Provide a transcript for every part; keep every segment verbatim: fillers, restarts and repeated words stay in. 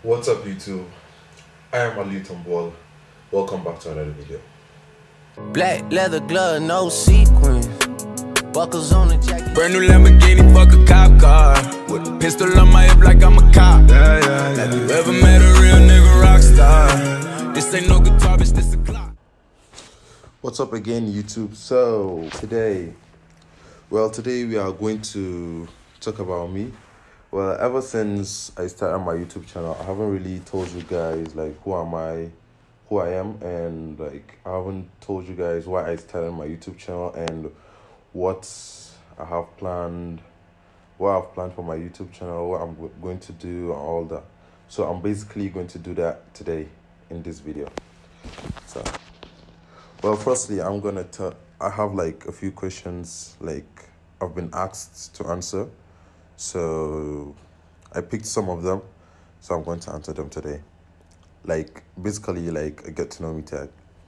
What's up YouTube? I am Ali TAMBALDO. Welcome back to another video. Black leather glove, no sequins. Buckles on the jacket. Brand new Lamborghini, fuck a cop car. With a pistol on my hip like I'm a cop. Yeah, yeah, yeah. Have you ever met a real nigga rock star? This ain't no guitar, bitch, this a clock. What's up again YouTube? So today, well today we are going to talk about me. Well, ever since I started my YouTube channel, I haven't really told you guys like who am I, who I am, and like I haven't told you guys why I started my YouTube channel and what I have planned, what I've planned for my YouTube channel, what I'm going to do, and all that. So I'm basically going to do that today in this video. So, well, firstly, I'm gonna tell. I have like a few questions like I've been asked to answer. So I picked some of them, so I'm going to answer them today. Like basically like a get to know me tag.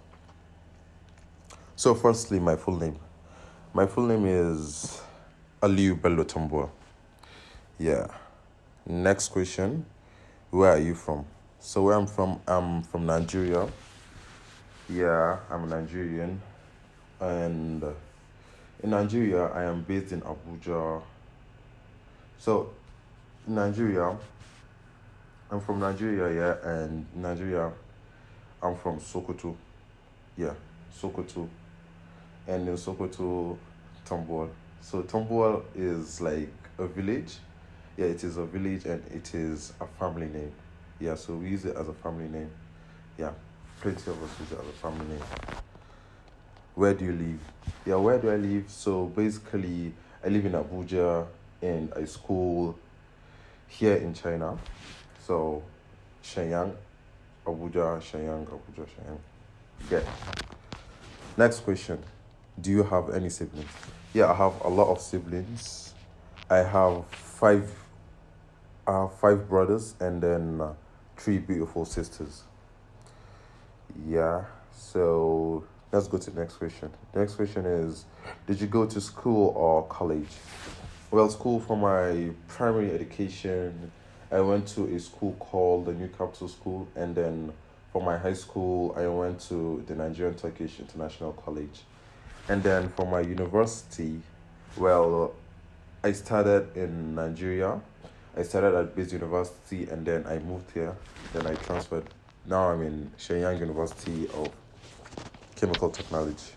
So firstly, my full name. My full name is Ali Bello Tambour. Yeah. Next question. Where are you from? So where I'm from, I'm from Nigeria. Yeah, I'm a Nigerian. And in Nigeria, I am based in Abuja. So, Nigeria, I'm from Nigeria, yeah, and Nigeria, I'm from Sokoto, yeah, Sokoto, and in Sokoto, Tambour. So Tambour is like a village, yeah, it is a village and it is a family name, yeah, so we use it as a family name, yeah, plenty of us use it as a family name. Where do you live? Yeah, where do I live? So basically, I live in Abuja, in a school here in China. So Shenyang, Abuja, Shenyang, Abuja, Shenyang. Yeah. Next question. Do you have any siblings? Yeah, I have a lot of siblings. I have five I have five brothers and then uh, three beautiful sisters. Yeah. So let's go to the next question. The next question is, did you go to school or college? Well, school for my primary education, I went to a school called the New Capital School, and then for my high school, I went to the Nigerian Turkish International College. And then for my university, well, I started in Nigeria. I started at Base University, and then I moved here. Then I transferred. Now I'm in Shenyang University of Chemical Technology.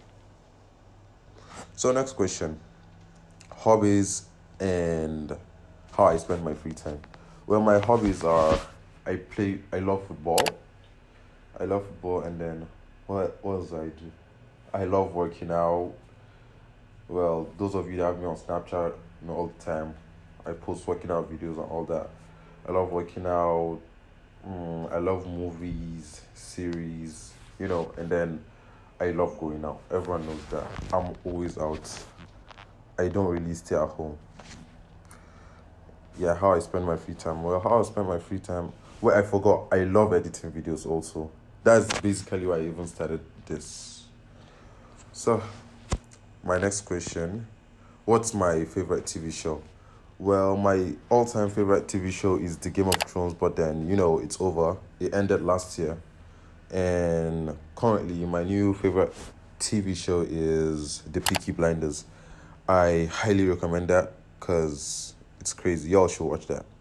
So next question, hobbies and how I spend my free time. Well, my hobbies are I play I love football. I love football and then what what else do I do? I love working out. Well, those of you that have me on Snapchat, you know, all the time, I post working out videos and all that. I love working out. Mm, I love movies, series, you know, and then I love going out. Everyone knows that. I'm always out. I don't really stay at home. Yeah, how I spend my free time. Well, how I spend my free time. Well, I forgot. I love editing videos also. That's basically why I even started this. So, my next question. What's my favorite T V show? Well, my all-time favorite T V show is The Game of Thrones, but then, you know, it's over. It ended last year. And currently, my new favorite T V show is The Peaky Blinders. I highly recommend that because it's crazy. Y'all should watch that.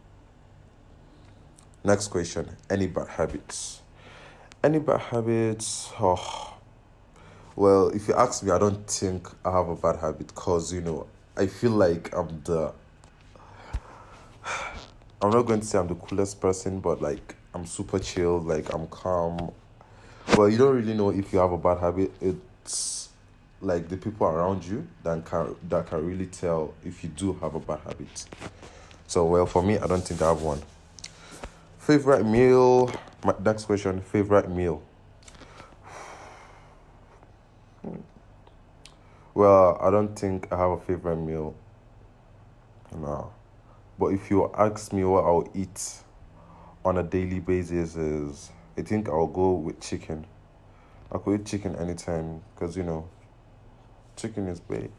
Next question. Any bad habits? Any bad habits? Oh. Well, if you ask me, I don't think I have a bad habit because, you know, I feel like I'm the... I'm not going to say I'm the coolest person, but, like, I'm super chill. Like, I'm calm. Well, you don't really know if you have a bad habit. It's like the people around you that can that can really tell if you do have a bad habit. So, well, for me, I don't think I have one. Favorite meal? My next question. Favorite meal? Well, I don't think I have a favorite meal. No. But if you ask me what I'll eat on a daily basis, is I think I'll go with chicken. I could eat chicken anytime because, you know, chicken is great.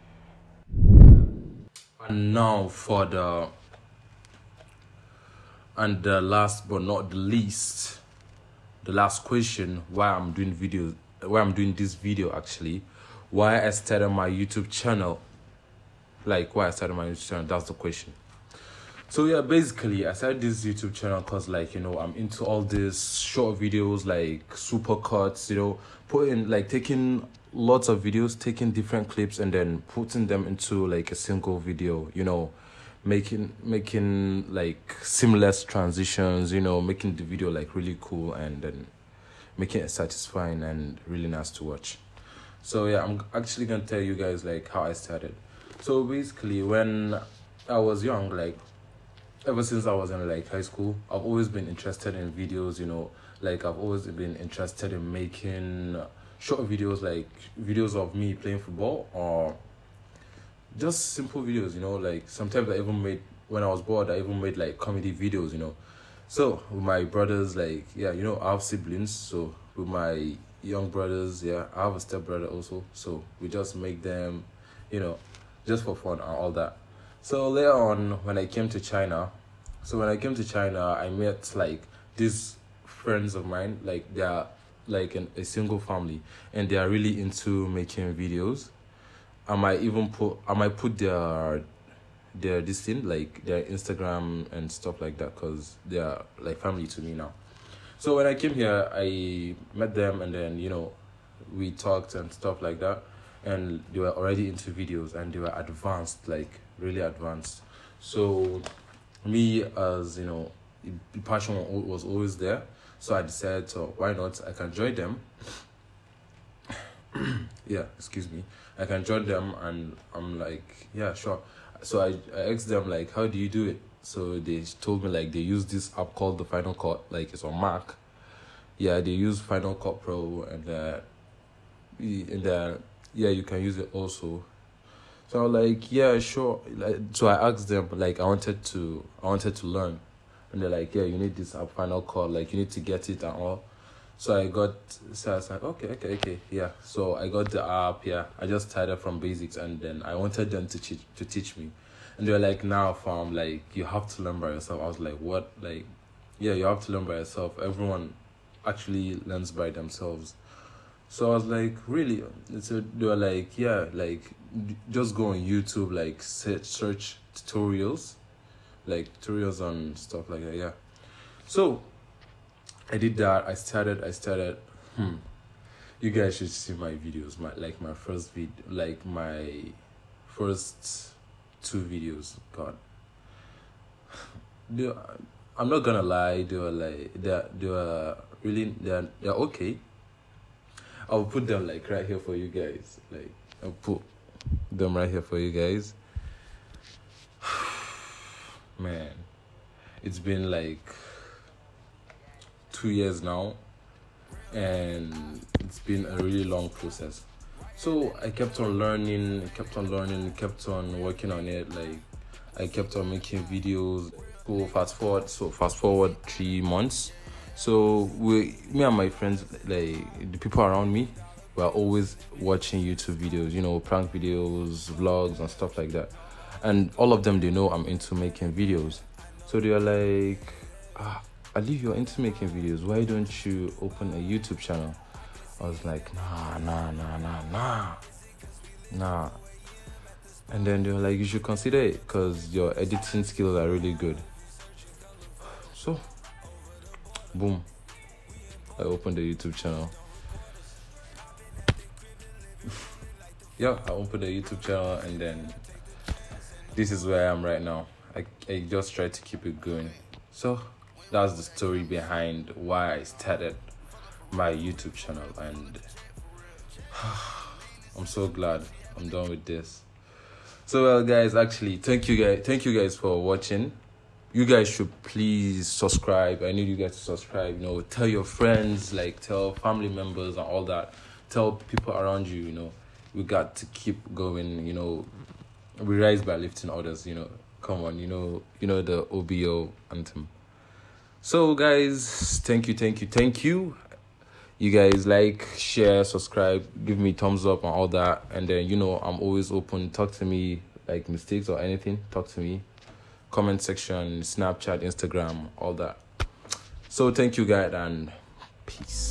And now for the And the last but not the least, the last question, why I'm doing videos, why I'm doing this video actually, why I started my YouTube channel. Like why I started my YouTube channel, that's the question. So yeah, basically I started this YouTube channel because, like, you know, I'm into all these short videos, like super cuts, you know, putting like taking lots of videos, taking different clips and then putting them into like a single video, you know, making making like seamless transitions, you know, making the video like really cool and then making it satisfying and really nice to watch. So yeah, I'm actually gonna tell you guys like how I started. So basically, when I was young, like ever since I was in like high school, I've always been interested in videos, you know, like I've always been interested in making short videos, like videos of me playing football or just simple videos, you know, like sometimes I even made, when I was bored, I even made like comedy videos, you know. So with my brothers, like, yeah, you know, I have siblings, so with my young brothers, yeah, I have a step brother also, so we just make them, you know, just for fun and all that. So later on, when I came to China, so when I came to China, I met like these friends of mine, like they are like an, a single family, and they are really into making videos. I might even put, I might put their, their this thing, like their Instagram and stuff like that, because they are like family to me now. So when I came here, I met them, and then, you know, we talked and stuff like that. And they were already into videos and they were advanced, like really advanced. So me, as you know, the passion was always there. So I decided, so why not? I can join them. Yeah, excuse me. I can join them, and I'm like, yeah, sure. So I, I asked them like, how do you do it? So they told me like they use this app called the Final Cut, like it's on Mac. Yeah, they use Final Cut Pro, and uh, and uh, yeah, you can use it also. So I was like, yeah, sure. Like, so I asked them, like, I wanted to, I wanted to learn, and they're like, yeah, you need this app, Final Cut, like, you need to get it and all. So I got, so I was like, okay, okay, okay, yeah. So I got the app, yeah. I just started from basics, and then I wanted them to teach, to teach me, and they're like, now, fam, like, you have to learn by yourself. I was like, what? Like, yeah, you have to learn by yourself. Everyone actually learns by themselves. So I was like, really? So they were like, yeah, like, just go on YouTube, like, search, search tutorials, like, tutorials on stuff like that, yeah. So I did that. I started, I started, hmm. You guys should see my videos, my like, my first vid, like, my first two videos, God. They, I'm not gonna lie, they were like, they're, they were really, they're, they're okay. I'll put them like right here for you guys. Like, I'll put them right here for you guys. Man, it's been like two years now, and it's been a really long process. So I kept on learning, kept on learning, kept on working on it. Like, I kept on making videos. So fast forward, so fast forward three months. So we, me and my friends, like the people around me, were always watching YouTube videos, you know, prank videos, vlogs and stuff like that. And all of them, they know I'm into making videos. So they were like, ah, Ali, you're into making videos. Why don't you open a YouTube channel? I was like, nah, nah, nah, nah, nah, nah. And then they were like, you should consider it because your editing skills are really good. So, boom, I opened a YouTube channel. Yeah, I opened a YouTube channel, and then this is where I am right now. I, I just try to keep it going. So that's the story behind why I started my YouTube channel, and I'm so glad I'm done with this. So well, guys, actually, thank you guys, thank you guys for watching. You guys should please subscribe. I need you guys to subscribe. You know, tell your friends, like tell family members and all that. Tell people around you. You know, we got to keep going. You know, we rise by lifting others. You know, come on. You know, you know the O B O anthem. So guys, thank you, thank you, thank you. You guys like, share, subscribe, give me thumbs up and all that. And then, you know, I'm always open. Talk to me, like mistakes or anything. Talk to me. comment section, Snapchat, Instagram, all that. So thank you guys and peace.